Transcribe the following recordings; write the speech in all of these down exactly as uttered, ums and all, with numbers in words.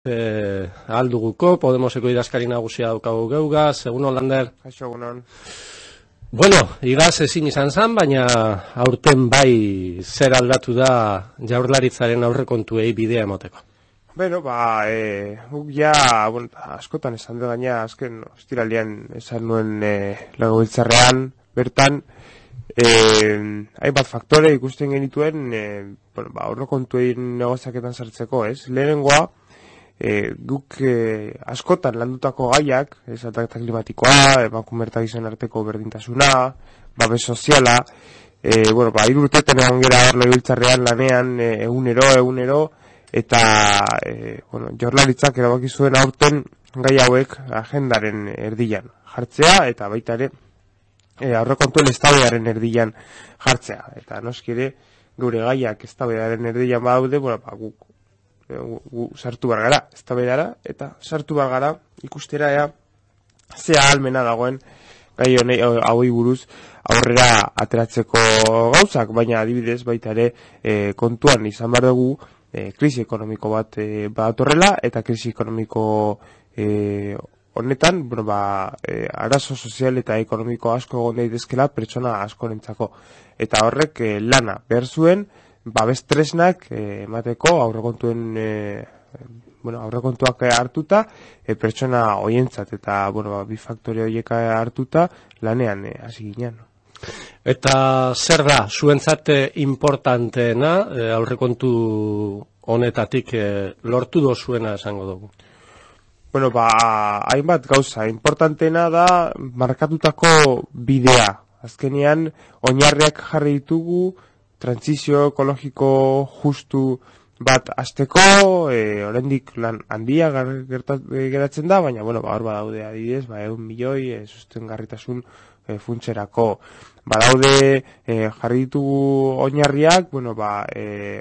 e, alduguko, Podemoseko idazkari nagusia daukagu geugaz, egunon Lander? Kaixo, egunon. Bueno, igaz ezin izan zan, baina aurten bai zer aldatu da Jaurlaritzaren aurrekontuei bidea emoteko. Bueno, ba, e, guk ja, bueno, askotan esan du gaina, azken, ostiralean esan nuen e, legebiltzarrean, bertan, eh, hainbat faktore ikusten genituen, e, bueno, ba, aurrekontuein negoziaketan sartzeko, ez? Lehenengoa, e, guk e, askotan landutako gaiak, ez, aldaketa klimatikoa, emakume eta gizon arteko berdintasuna, babes soziala, e, bueno, ba, hiru urtetan egon gera hor legebiltzarrean lanean, e, egunero, egunero, eta e, bueno, Jaurlaritzak erabaki zuen aurten gai hauek agendaren erdian jartzea eta baita ere e, aurrekontuen eztabaidaren erdian jartzea eta noski ere gure gaiak eztabaidaren erdian badaude, bueno, ba guk gu, gu sartu bar gara eztabaidara eta sartu bar gara ikustera ea ze ahalmena dagoen gai honei hauei buruz aurrera ateratzeko gauzak, baina adibidez baita ere e, kontuan izan behar dugu E, krisi ekonomiko bat e, badatorrela eta krisi ekonomiko e, honetan, bueno, ba, e, arazo sozial eta ekonomiko asko egon daitezkeela pertsona askorentzako eta horrek e, lana behar zuen babes tresnak e, emateko aurrekontuen e, bueno, aurrekontuak hartuta e, pertsona hoientzat eta bueno, ba, bi faktore horiek hartuta lanean e, hasi ginen. Eta zer da, zuentzat importanteena e, aurrekontu honetatik e, lortu dozuena esango dugu? Bueno, ba, hainbat gauza, importanteena da markatutako bidea. Azkenean, oinarriak jarri ditugu, trantsizio ekologiko justu bat hasteko, e, oraindik lan handia geratzen da, baina, bueno, ba, hor badaude adibidez, ba, ehun milioi e, sustengarritasun E, funtserako. Badaude e, jarri ditugu oinarriak, bueno, ba, e,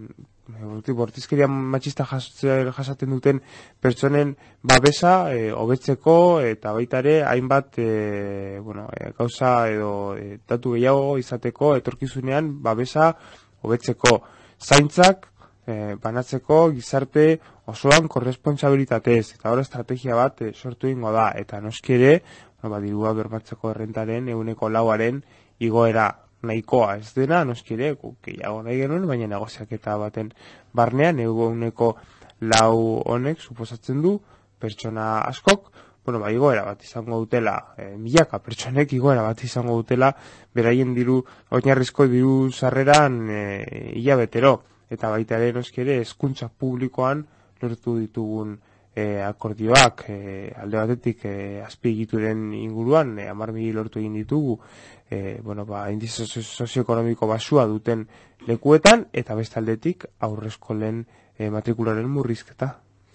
bortizkeria matxista jasaten duten pertsonen babesa e, hobetzeko eta baita ere hainbat e, bueno, e, gauza edo e, datu gehiago izateko etorkizunean babesa hobetzeko zaintzak e, banatzeko gizarte osoan korresponsabilitatez eta hor estrategia bat e, sortu ingo da eta noski ere no, ba, dirua bermatzeko errentaren ehuneko lauaren igoera nahikoa ez dena, noski ere, gehiago nahi genuen, baina negoziaketa baten barnean ehuneko lau honek suposatzen du pertsona askok, bueno, ba, igoera bat izango dutela, e, milaka pertsonek igoera bat izango dutela, beraien diru, oinarrizko diru sarreran e, hilabetero, eta baita ere noski ere, hezkuntza publikoan lortu ditugun E, akordioak e, alde batetik e, azpiegituren inguruan e, hamar mila lortu egin ditugu e, bueno, ba, indize sozioekonomiko basua duten lekuetan eta beste aldetik aurreskolen e, matrikularen murrizketa.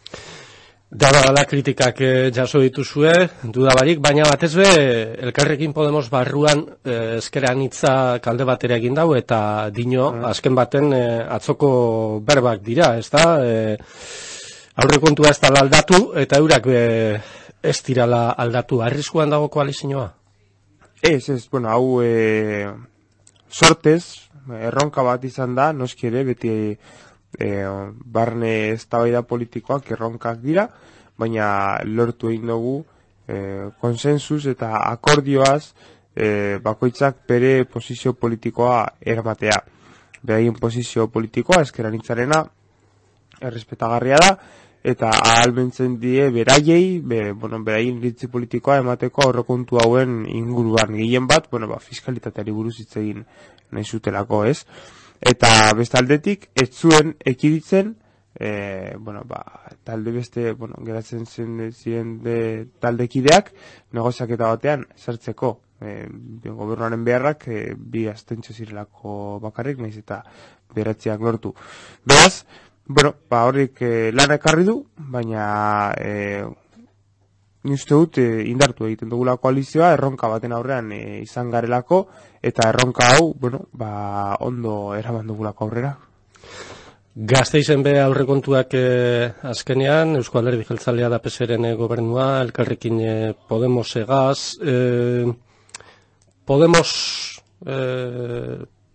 Dada kritikak e, jaso dituzue, dudabarik, baina batez be Elkarrekin Podemos barruan e, ezkeran hitza kalde batera egin dau eta dino mm. azken baten e, atzoko berbak dira, ezta? E, Aurrekontua ez da aldatu, eta eurak be, ez dirala aldatu. Arriskuan dago koalizioa? Ez, ez, bueno, hau e, sortez, erronka bat izan da, noski ere, beti e, barne eztabaida politikoak erronkak dira, baina lortu egin dugu e, konsensus eta akordioaz e, bakoitzak bere posizio politikoa eramatea. Beraien posizio politikoa, ezkeranitzarena, errespetagarria da, eta ahalmentzen die beraiei, be, bueno, beraien iritzi politikoa emateko aurrekontu hauen inguruan gehien bat, bueno, ba, fiskalitateari buruz hitz egin nahi zutelako, ez? Eta beste aldetik, ez zuen ekiditzen, e, bueno, ba, talde beste, bueno, geratzen zen ziren de taldekideak, negoziaketa batean sartzeko, e, gobernuaren beharrak, e, bi astentxo zirelako bakarrik, nahiz eta beratziak lortu. Beraz, bueno, ba, horrik eh, lana ekarri du, baina eh, ni uste dut eh, indartu egiten dugula koalizioa, erronka baten aurrean eh, izan garelako, eta erronka hau, bueno, ba, ondo eraman dugulako aurrera. Gasteizen be aurrekontuak eh, azkenean, Eusko Alderdi Jeltzalea da P S R-en gobernua, Elkarrekin eh, Podemos egaz, eh, Podemos... Eh,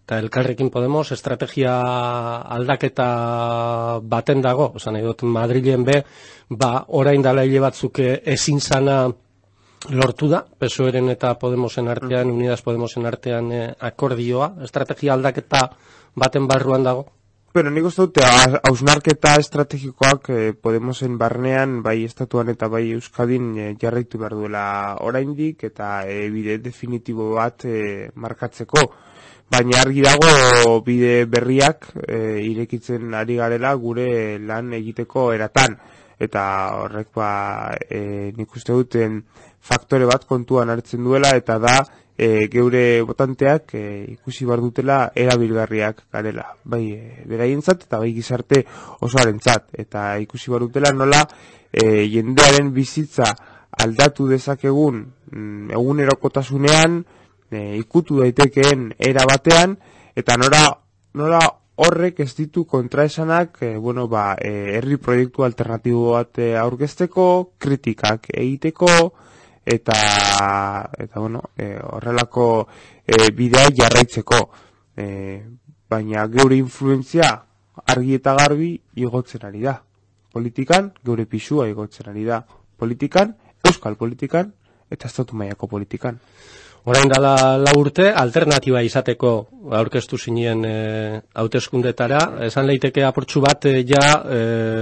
eta Elkarrekin Podemos estrategia aldaketa baten dago, esan nahi dut Madrilen be, ba, orain dela hile batzuk ezin zana lortu da, P S O E-ren eta Podemosen artean, Unidas Podemosen artean eh, akordioa, estrategia aldaketa baten barruan dago? Pero nik uste dute, hausnarketa estrategikoak eh, Podemosen barnean, bai estatuan eta bai Euskadin eh, jarraitu behar duela oraindik, eta eh, bide definitibo bat eh, markatzeko. Baina argi dago bide berriak eh, irekitzen ari garela gure lan egiteko eratan. Eta horrek ba, e, nik uste duten faktore bat kontuan hartzen duela, eta da e, geure botanteak e, ikusi behar dutela erabilgarriak garela. Bai, e, beraientzat eta bai gizarte osoarentzat. Eta ikusi behar dutela nola e, jendearen bizitza aldatu dezakegun mm, egunerokotasunean, e, ikutu daitekeen era batean, eta nora, nora horrek ez ditu kontraesanak, eh, bueno, ba, eh, herri proiektu alternatibo bat eh, aurkezteko, kritikak egiteko, eta, eta bueno, eh, horrelako eh, bidea jarraitzeko. Eh, baina geure influentzia argi eta garbi igotzen ari da. Politikan, geure pisua igotzen ari da. Politikan, euskal politikan, eta estatu mailako politikan. Orain dala lau urte, alternatiba izateko aurkeztu zinen e, hauteskundetara. Esan leiteke apurtxu bat, e, ja, e,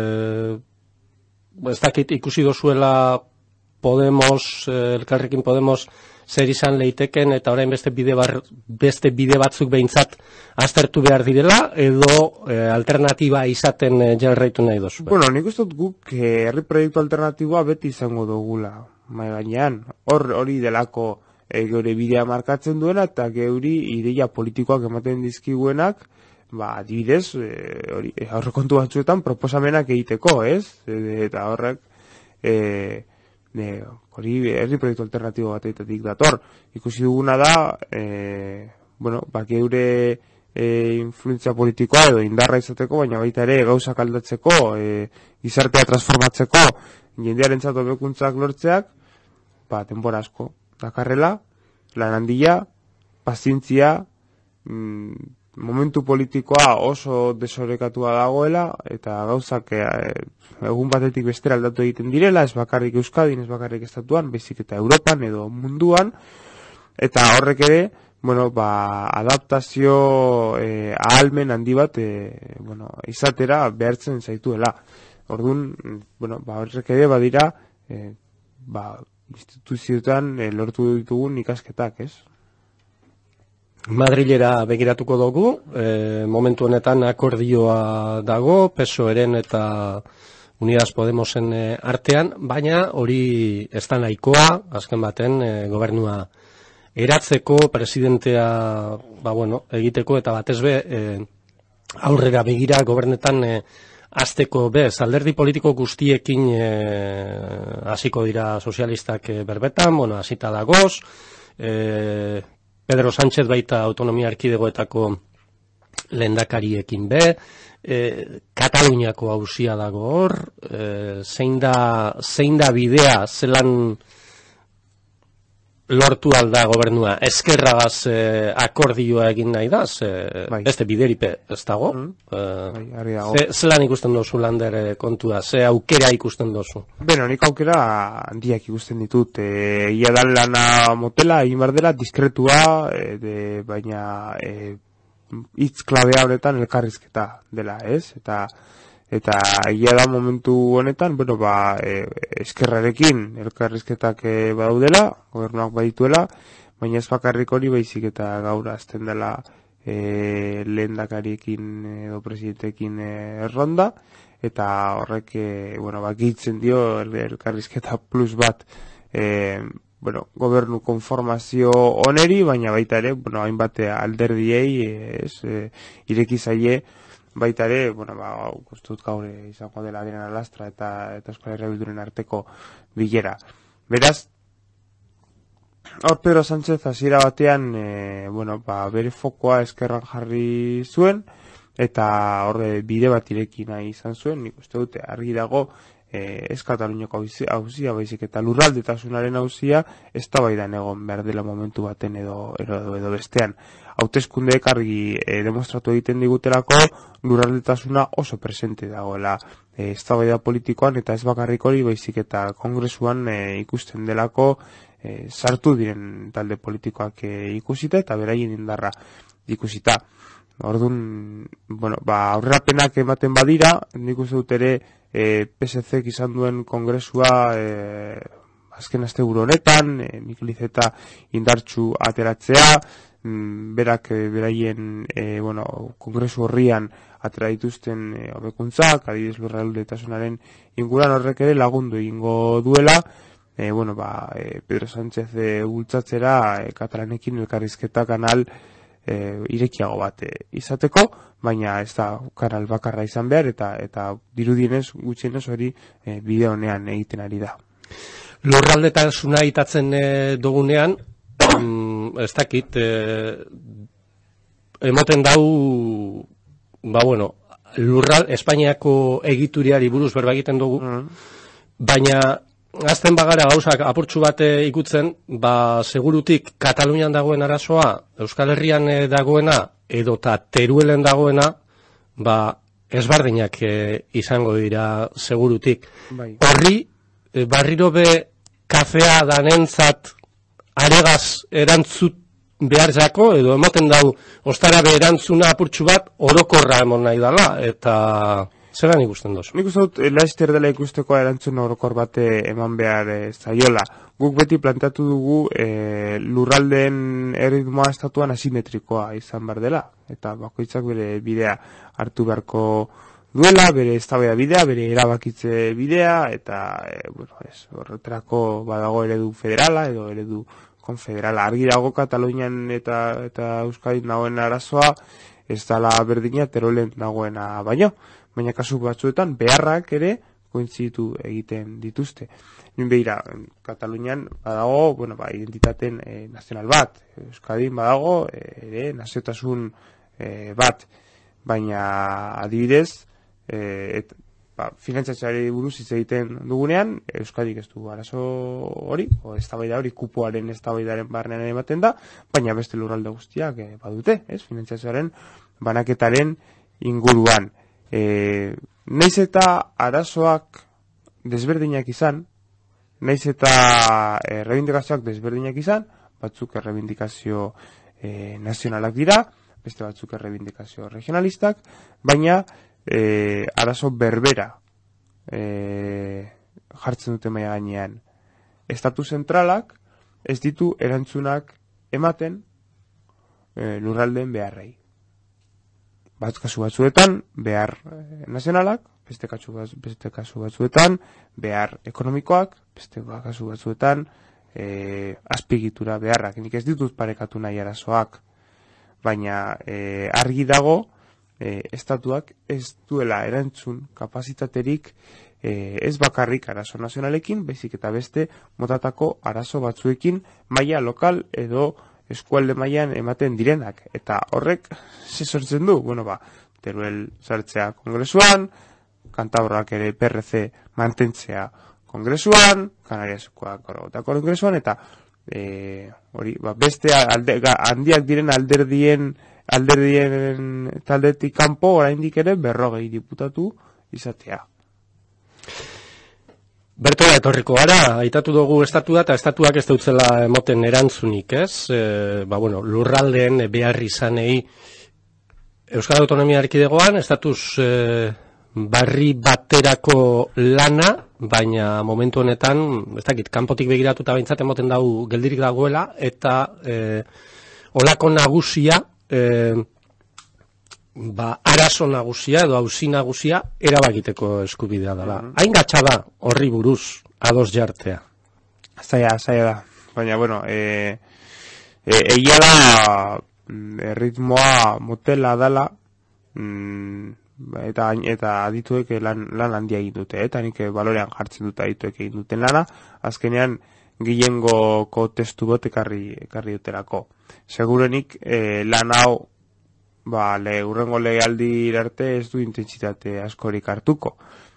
ez dakit ikusi dozuela Podemos, e, Elkarrekin Podemos, zer izan leiteken, eta orain beste bide, bar, beste bide batzuk behintzat aztertu behar direla, edo e, alternatiba izaten e, jarraitu nahi dozu. Bueno, nik uste dut guk herri proiektu alternatiboa beti izango dugula, mai gainean, hor hori delako E, geure bidea markatzen duena eta geuri ideia politikoak ematen dizkiguenak, ba, adibidez, e, hori, e, aurrekontu batzuetan proposamenak egiteko, ez? E, eta horrek, e, e, hori herri proiektu alternatibo batetik dator. Ikusi duguna da, e, bueno, ba, geure e, influentzia politikoa edo indarra izateko, baina baita ere gauzak aldatzeko, e, gizartea transformatzeko, jendearentzat hobekuntzak lortzeak, ba, denbora asko dakarrela, lan handia, pazientzia, mm, momentu politikoa oso desorekatua dagoela, eta gauzak e, egun batetik bestera aldatu egiten direla, ez bakarrik Euskadin, ez bakarrik estatuan, baizik eta Europan edo munduan, eta horrek ere, bueno, ba, adaptazio e, ahalmen handi bat e, bueno, izatera behartzen zaituela. Orduan, bueno, ba, horrek ere badira, e, ba, instituzioetan e, lortu ditugun ikasketak, ez? Madrilera begiratuko dugu, e, momentu honetan akordioa dago, P S O E-ren eta Unidas Podemosen e, artean, baina hori ez da nahikoa, azken baten, e, gobernua eratzeko, presidentea, ba bueno, egiteko, eta batez be, e, aurrera begira gobernetan e, azteko bez, alderdi politiko guztiekin hasiko e, dira sozialistak e, berbetan, bueno, hasita dagoz, e, Pedro Sánchez baita autonomia erkidegoetako lehendakariekin be, e, Kataluniako auzia dago hor, e, zein da, zein da bidea, zelan lortu alda gobernua, eskerragaz eh, akordioa egin nahi da, ze, bai. Beste bideripe ez dago. Mm. Eh, bai, dago. Ze, zelan ikusten dozu Lander kontua, ze aukera ikusten dozu? Beno, nik aukera handiak ikusten ditut. E, ia da lana motela, egin behar dela, diskretua, e, de, baina e, hitz klabea honetan elkarrizketa dela, ez? Eta Eta egia da momentu honetan, bueno, ba, e, eskerrarekin elkarrizketak e, badaudela, gobernuak badituela, baina ez bakarrik hori baizik eta gaur azten dela e, lehendakariekin edo presidentekin e, erronda, eta horrek, e, bueno, bakitzen dio elkarrizketa plus bat, e, bueno, gobernu konformazio oneri, baina baita ere, bueno, hainbat alderdiei, ez, e, ireki zaie, baita ere, bueno, ba, gustut gaur izango dela Adriana Lastra eta eta Euskal Herria Bilduren arteko bilera. Beraz, hor Pedro Sánchez hasiera batean, e, bueno, ba, bere fokoa eskerran jarri zuen, eta hor bide bat ireki nahi izan zuen, nik uste dute argi dago, e, ez Kataluniako auzia, baizik eta lurraldetasunaren auzia eztabaidan egon behar dela momentu baten edo edo, edo bestean. Hauteskundeek argi e, demostratu egiten diguterako lurraldetasuna oso presente dagoela e, eztabaida politikoan, eta ez bakarrik hori, baizik eta kongresuan e, ikusten delako e, sartu diren talde politikoak e, ikusita eta beraien indarra ikusita. Orduan, bueno, ba, aurrerapenak ematen badira, nik uste dut ere e, P S C izan duen kongresua e, azken asteburu honetan, e, Mikel Iceta indartsu ateratzea, mm, berak e, beraien e, bueno, kongresu horrian atera dituzten e, hobekuntzak, adibidez lurraldetasunaren inguruan horrek ere lagundu egingo duela, e, bueno, ba, e, Pedro Sánchez e, bultzatzera e, katalanekin elkarrizketa kanal E, irekiago bat e, izateko, baina ez da kanal bakarra izan behar, eta eta dirudienez gutxienez hori e, bide honean egiten ari da. Lurraldetasuna itatzen e, dugunean, mm, ez dakit, e, emoten dau, ba bueno, lurral, Espainiako egituriari buruz berba egiten dugu, mm. baina azten bagara gauzak apurtxu bate ikutzen, ba, segurutik Katalunian dagoen arazoa, Euskal Herrian e, dagoena, edota Teruelen dagoena, ba, ezberdinak e, izango dira segurutik. Bai. Horri, e, barriro be kafea danentzat aregaz erantzut behar jako, edo emoten dau, ostara be erantzuna apurtxu bat, orokorra emon nahi dala, eta zelan ikusten dozu? Nik uste dut, laizter dela ikusteko erantzun orokor bate eman behar e, zaiola. Guk beti planteatu dugu e, lurraldeen erritmoa estatuan asimetrikoa izan behar dela. Eta bakoitzak bere bidea hartu beharko duela, bere eztabaida bidea, bere erabakitze bidea, eta e, bueno, ez, horretarako badago eredu federala edo eredu konfederala. Argi dago Katalunian eta, eta Euskadin dagoen arazoa, ez dala berdina Teruelen dagoena baino. Baina kasu batzuetan beharrak ere kointzitu egiten dituzte. Nien behira, Katalunian badago, bueno, ba, identitaten e, nazional bat, Euskadin badago e, ere naziotasun e, bat, baina adibidez, e, et, ba, finantzatzeari buruz hitz egiten dugunean, Euskadik ez du arazo hori, o eztabaida hori kupoaren eztabaidaren barnean ematen da, baina beste lurralde guztiak e, badute, ez, finantzatzearen banaketaren inguruan. E, naiz eta arazoak desberdinak izan, naiz eta e, reivindikazioak desberdinak izan, batzuk errebindikazio e, nazionalak dira, beste batzuk errebindikazio regionalistak, baina e, arazo berbera e, jartzen dute maila gainean. Estatu zentralak ez ditu erantzunak ematen e, lurraldeen beharrei. Bat kasu batzuetan behar nazionalak, beste kasu, beste kasu batzuetan behar ekonomikoak, beste kasu batzuetan e, azpigitura beharrak. Nik ez ditut parekatu nahi arazoak, baina e, argi dago e, estatuak ez duela erantzun kapazitaterik e, ez bakarrik arazo nazionalekin, baizik eta beste motatako arazo batzuekin maila lokal edo eskualde mailan ematen direnak, eta horrek ze sortzen du, bueno ba, Teruel sartzea kongresuan, Kantabrrak ere P R C mantentzea kongresuan, Kanariaskoak kongresuan, eta e, hori, ba, beste alde, handiak diren alderdien alderdien taldetik kanpo oraindik ere berrogei diputatu izatea. Bertola etorriko gara, aitatu dugu estatua eta estatuak ez dutzela emoten erantzunik, ez? E, ba, bueno, lurraldeen behar izanei Euskal Autonomia Erkidegoan estatuz e, barri baterako lana, baina momentu honetan, ez dakit, kanpotik begiratuta behintzat emoten dau geldirik dagoela, eta e, olako nagusia, e, ba, arazo nagusia edo auzi nagusia erabakiteko eskubidea dela. Mm-hmm. Hain gatsa da horri buruz ados jartzea. Zaila, zaila da. Baina, bueno, e, e, egia da erritmoa motela dala, mm, eta eta adituek lan, lan handia egin dute, eta nik balorean jartzen dute adituek egin duten lana, azkenean Gillengoko testu bat ekarri, ekarri duterako. Segurenik e, lan hau ba, le, urrengo legealdi arte ez du intentsitate askorik hartuko.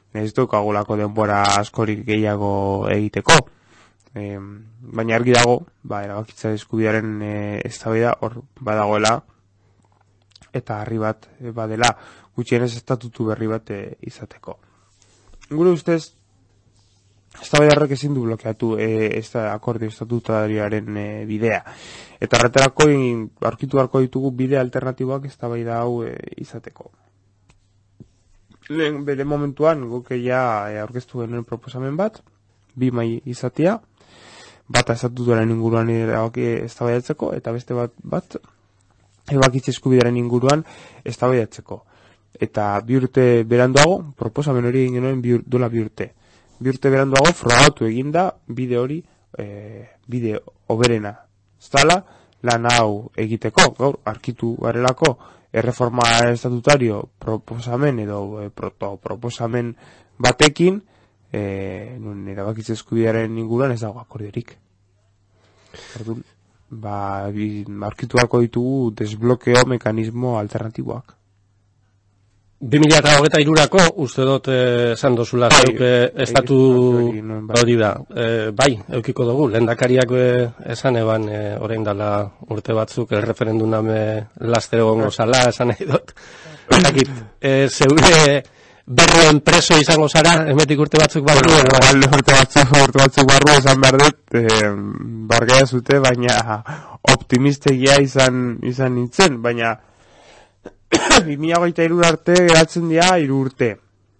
ez daukagulako denbora askorik gehiago egiteko. E, baina argi dago, ba, erabakitza eskubidearen e, eztabaida hor badagoela, eta harri bat e, badela gutxienez estatutu berri bat e, izateko. Gure ustez, eztabaida horrek ezin du blokeatu e, esta akordio estatutariaren e, bidea. Eta horretarako aurkitu beharko ditugu bide alternatiboak eztabaida hau e, izateko. Lehen bere momentuan gokeia e, aurkeztu genuen proposamen bat, bi mai izatea, bata estatutuaren inguruan eztabaidatzeko eta beste bat bat erabakitze eskubidearen inguruan eztabaidatzeko. Eta bi urte beranduago, proposamen hori egin genuen bi, dola bi urte. Bi urte beranduago frogatu eginda bide hori, e, bide oberena. Zala, lan hau egiteko, gaur, arkitu garelako, erreforma estatutario proposamen edo e, proto proposamen batekin, e, nun erabakitze eskubidearen inguruan ez dago akordiorik. Orduan, ba, arkitu beharko ditugu desblokeo mekanismo alternatiboak. bi mila hogeita hirurako uste dut esan eh, dozula zeuk eh, estatu hori da. Eh, bai, eukiko dugu. Lehendakariak eh, esan eban eh, orain dela urte batzuk el referenduname laster egongo zala, esan nahi dut. Bakit, eh, zeure berruen preso izango zara, emetik urte batzuk barru. Bueno, urte batzuk, urte batzuk barru esan behar dut, eh, bargea zute, baina optimistegia izan, izan nintzen, baina bi mila hogeita hiru arte geratzen dira hiru urte.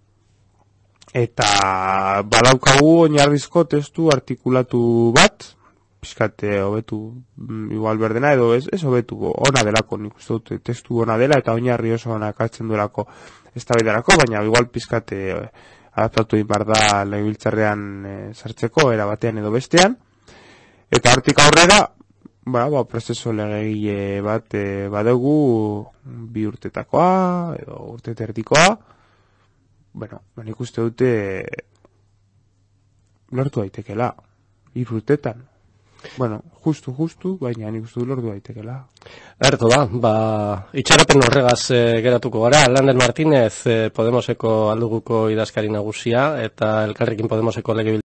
Eta badaukagu oinarrizko testu artikulatu bat, pixkate hobetu igual berdena, edo ez, ez hobetu ona delako, nik uste dut testu ona dela, eta oinarri oso onak hartzen duelako eztabaidarako, baina igual pixkate adaptatu inbar da legebiltzarrean e, sartzeko, era batean edo bestean. Eta hortik aurrera, ba, ba, prozeso legegile bat e, badugu bi urtetakoa, edo urte terdikoa, bueno, nik uste dute lortu daitekela, hiru urtetan. Bueno, justu, justu, baina nik uste du lortu daitekela. Erto da, ba, itxaropen horregaz e, geratuko gara. Lander Martínez, e, Podemoseko alduguko idazkari nagusia, eta Elkarrekin Podemoseko legebiltzarkide